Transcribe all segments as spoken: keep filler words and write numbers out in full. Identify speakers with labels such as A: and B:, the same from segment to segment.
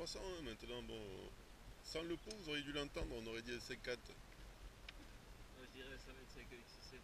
A: trois cents hein, maintenant. Bon, sans le pot, vous auriez dû l'entendre, on aurait dit S cinquante.
B: Moi je dirais cent vingt-cinq X C.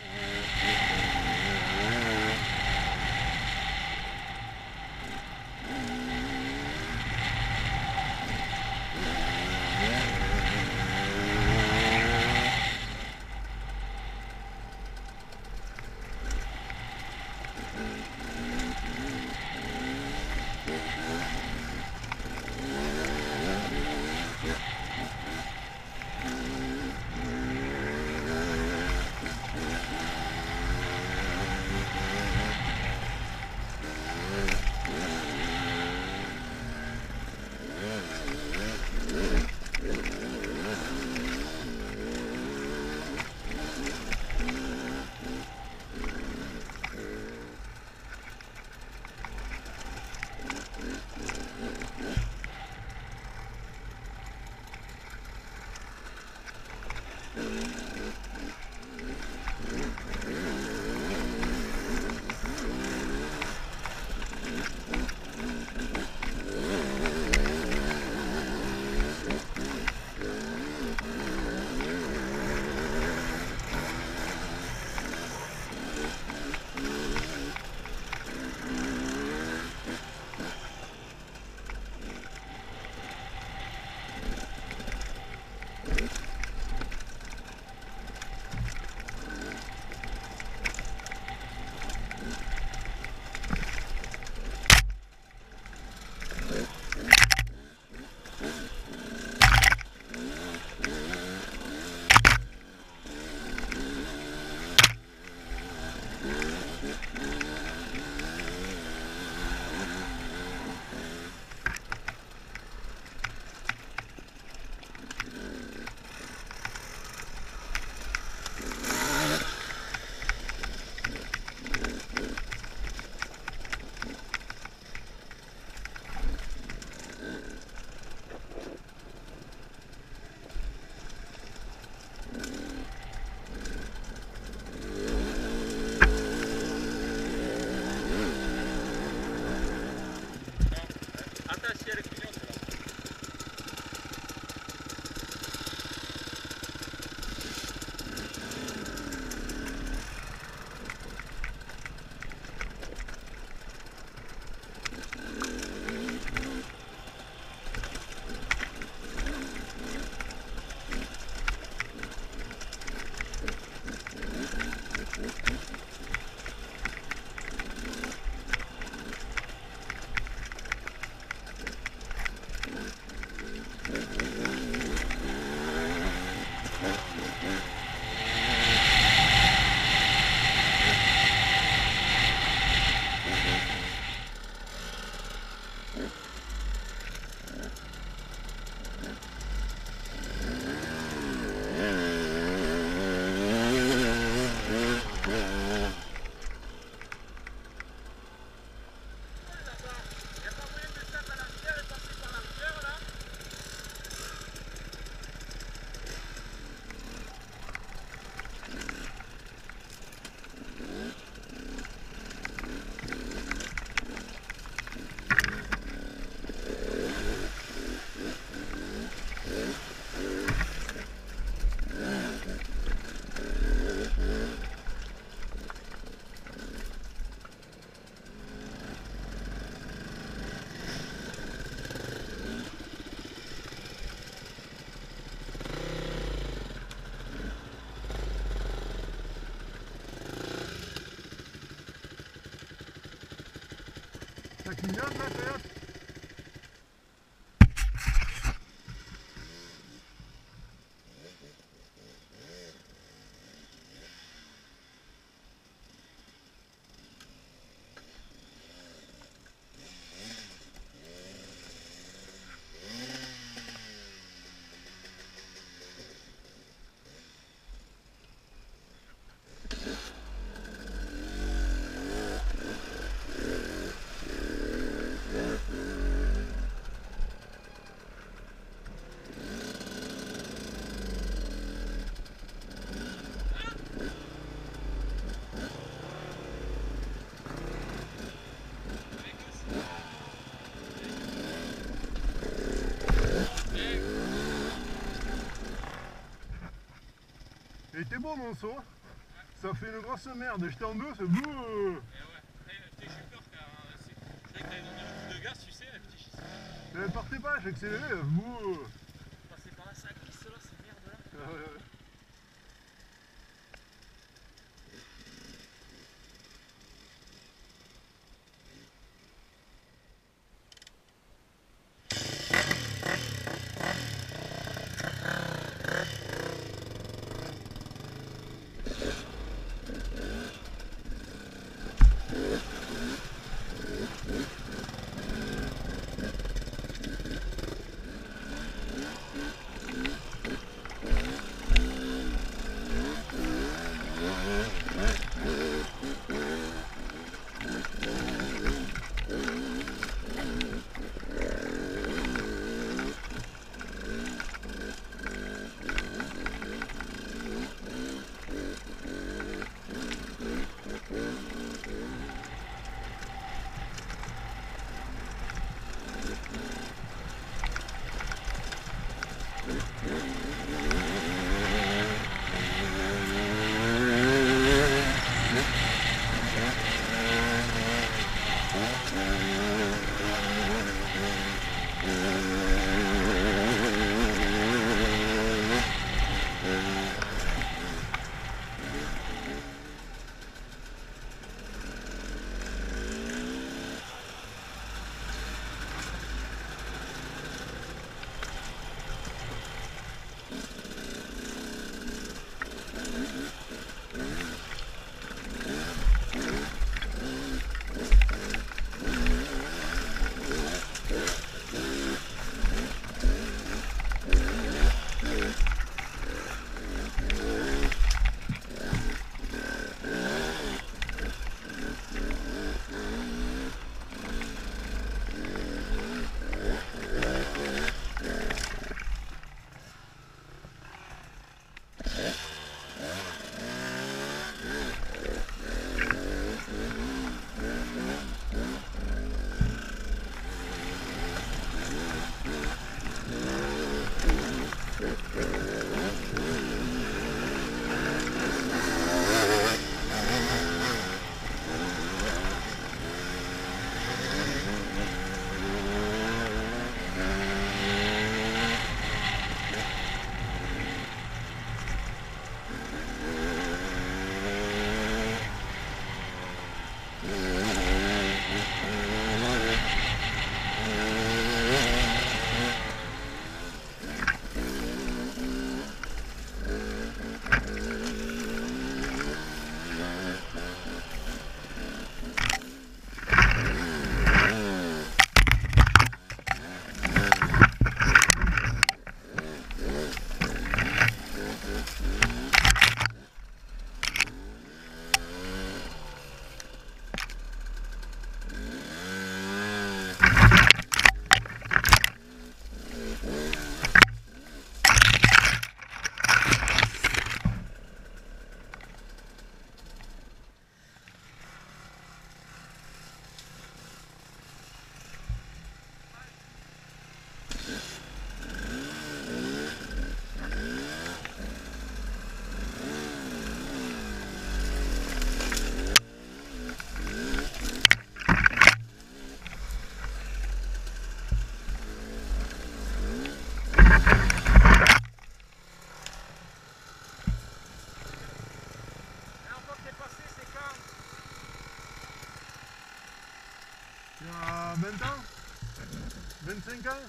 C: Ça clignote là, Toyota?
A: Yeah.
C: Il était beau mon saut. Ça fait une grosse merde. J'étais en deux, c'est bouh.
B: Et ouais, après, j'ai eu peur car euh, c'est- je croyais que t'allais donner un coup de gaz, tu sais, et puis je
C: Ne partez pas, j'ai accéléré. Bouh.
B: passé par là, ça glisse là, ces merdes là.
C: Ah, ouais, ouais. Il y a vingt ans, vingt-cinq ans.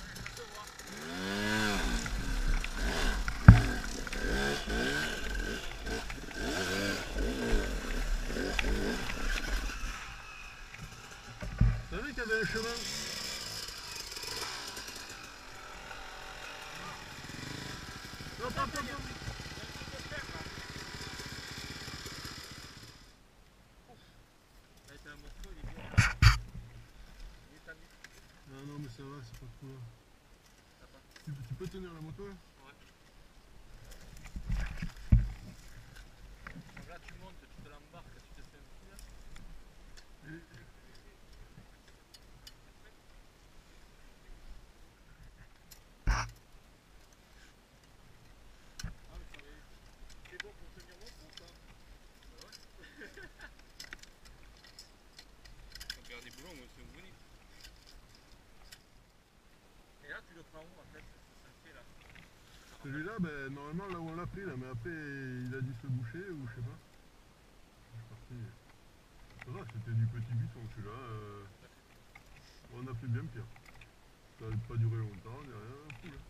C: T'as vu qu'il y avait un chemin? Hop, hop, hop, hop. Ah non mais ça va, c'est pas trop là. Tu, tu peux tenir la moto là?
B: Ouais. Donc là tu montes, tu te l'embarques, tu te fais un petit là.
C: Et...
B: Ah mais ça va, c'est
C: Celui-là, ben, normalement là où on l'a pris là, mais après il a dû se boucher ou je sais pas. Je suis parti. Ça va, c'était du petit buisson celui-là. Euh... On a fait bien pire. Ça n'a pas duré longtemps, il n'y a rien à foutre.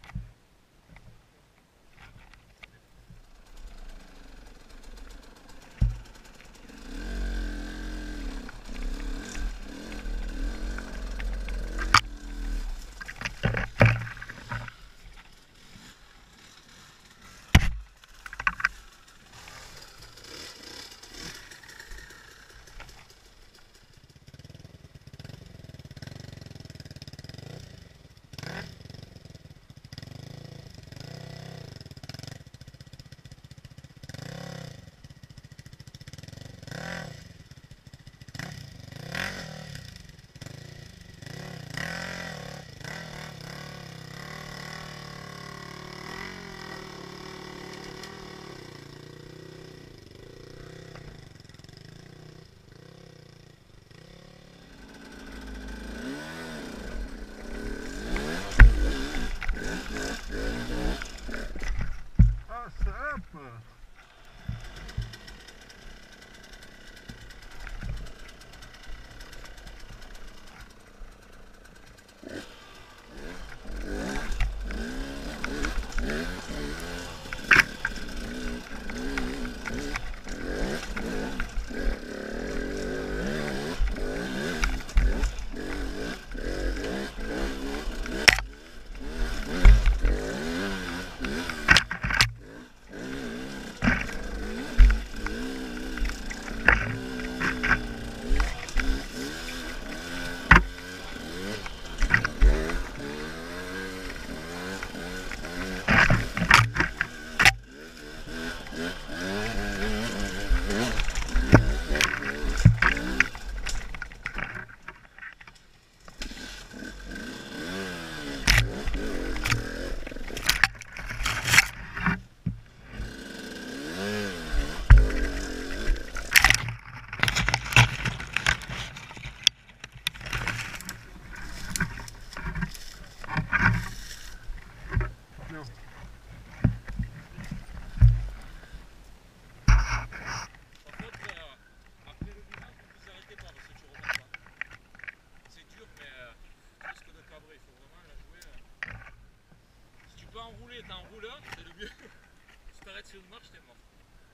B: T'es un rouleur, c'est le mieux. Si t'arrêtes sur une marche, t'es mort.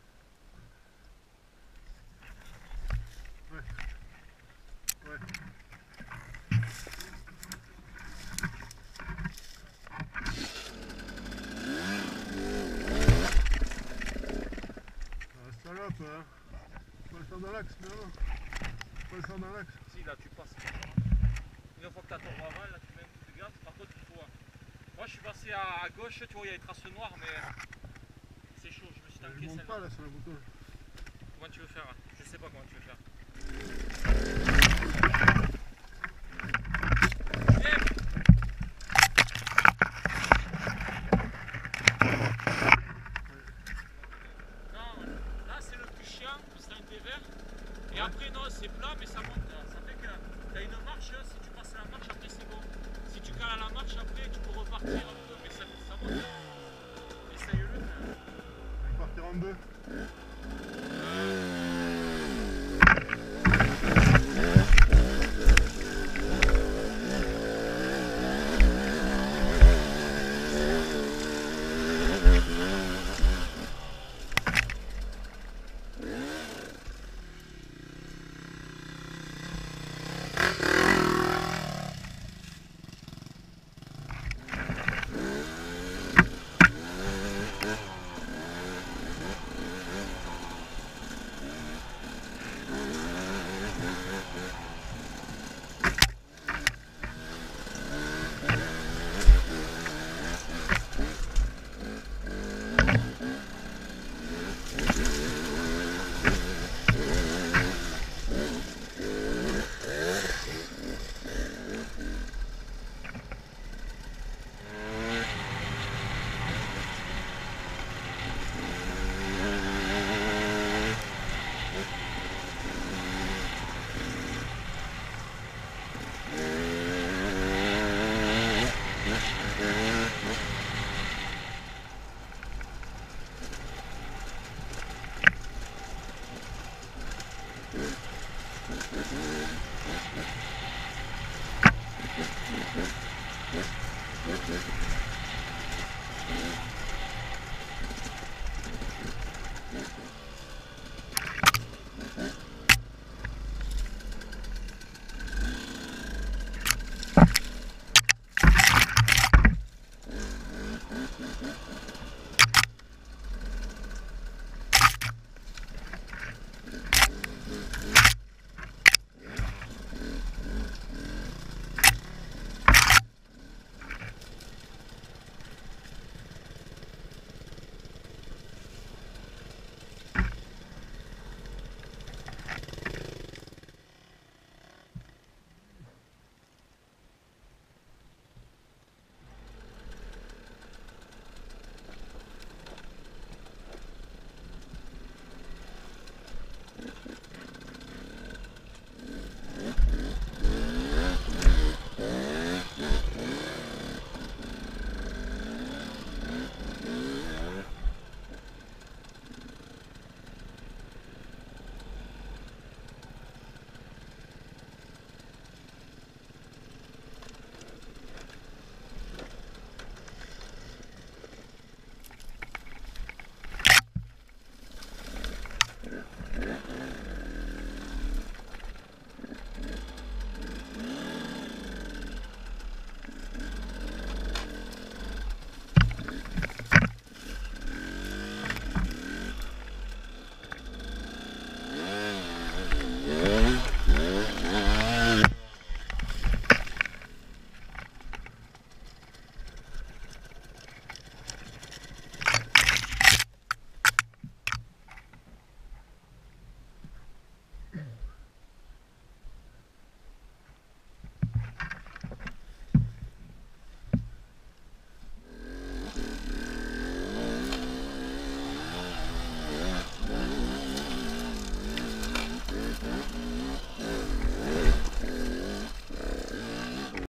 C: Ouais. Ouais. Ah, salope, hein. Faut le faire dans l'axe, non? Faut le faire dans l'axe.
B: Si, là tu passes. Une fois que t'as ton ravin, là tu mets un coup de gaz. Par contre, il faut. Moi je suis passé à, à gauche, tu vois, il y a les traces noires, mais c'est chaud. Je me suis tanké.
C: Je monte pas là sur la bouton.
B: Comment tu veux faire? Je sais pas comment tu veux faire. Non, là c'est le plus chiant, c'est un thé vert. Et après non, c'est plat, mais ça monte. Ça fait que tu as une marche, si tu passes à la marche, après c'est bon. Si tu cales à la marche, après tu peux repartir un peu, mais ça, ça monte. Essaye-le.
C: Je vais partir en deux.